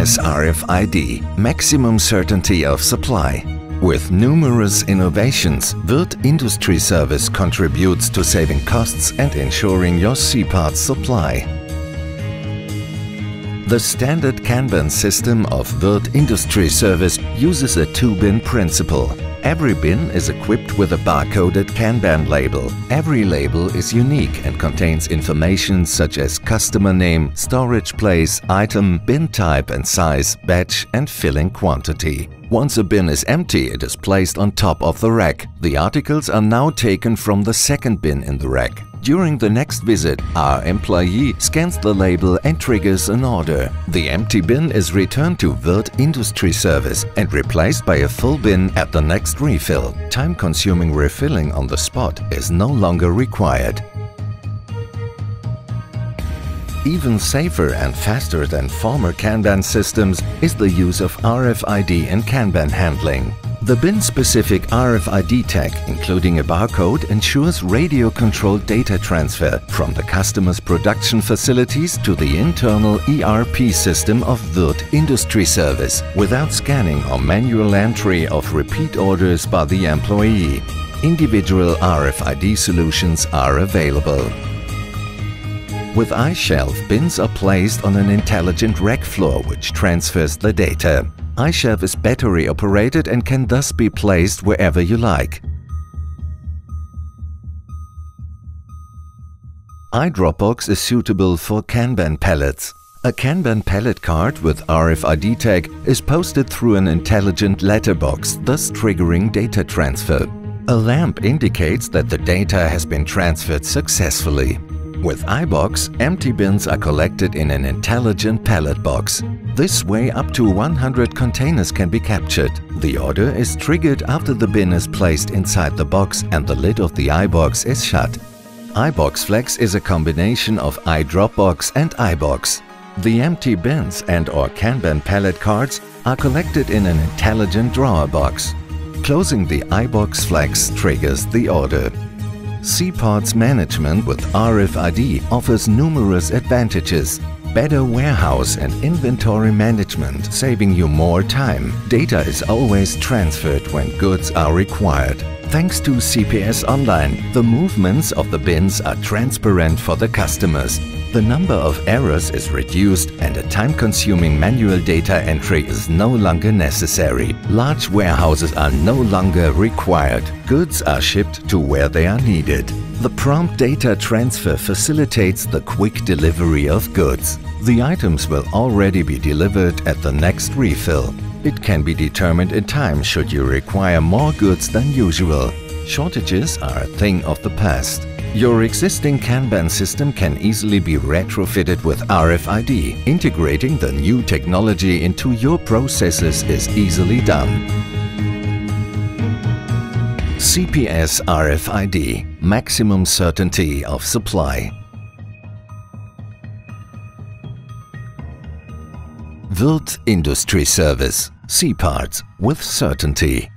CPS RFID, maximum certainty of supply. With numerous innovations, Würth Industrie Service contributes to saving costs and ensuring your C-parts supply. The standard Kanban system of Würth Industrie Service uses a two-bin principle. Every bin is equipped with a barcoded Kanban label. Every label is unique and contains information such as customer name, storage place, item, bin type and size, batch and filling quantity. Once a bin is empty, it is placed on top of the rack. The articles are now taken from the second bin in the rack. During the next visit, our employee scans the label and triggers an order. The empty bin is returned to Würth Industrie Service and replaced by a full bin at the next refill. Time-consuming refilling on the spot is no longer required. Even safer and faster than former Kanban systems is the use of RFID in Kanban handling. The bin-specific RFID tag, including a barcode, ensures radio-controlled data transfer from the customer's production facilities to the internal ERP system of Würth Industrie Service without scanning or manual entry of repeat orders by the employee. Individual RFID solutions are available. With iShelf, bins are placed on an intelligent rack floor which transfers the data. iShelf is battery operated and can thus be placed wherever you like. iDropbox is suitable for Kanban pallets. A Kanban pallet card with RFID tag is posted through an intelligent letterbox, thus triggering data transfer. A lamp indicates that the data has been transferred successfully. With iBox, empty bins are collected in an intelligent pallet box. This way up to 100 containers can be captured. The order is triggered after the bin is placed inside the box and the lid of the iBox is shut. iBox Flex is a combination of iDropbox and iBox. The empty bins and/or Kanban pallet cards are collected in an intelligent drawer box. Closing the iBox Flex triggers the order. C-parts management with RFID offers numerous advantages. Better warehouse and inventory management, saving you more time. Data is always transferred when goods are required. Thanks to CPS Online, the movements of the bins are transparent for the customers. The number of errors is reduced and a time-consuming manual data entry is no longer necessary. Large warehouses are no longer required. Goods are shipped to where they are needed. The prompt data transfer facilitates the quick delivery of goods. The items will already be delivered at the next refill. It can be determined in time should you require more goods than usual. Shortages are a thing of the past. Your existing Kanban system can easily be retrofitted with RFID. Integrating the new technology into your processes is easily done. CPS RFID, maximum certainty of supply. Würth Industrie Service, C-parts with certainty.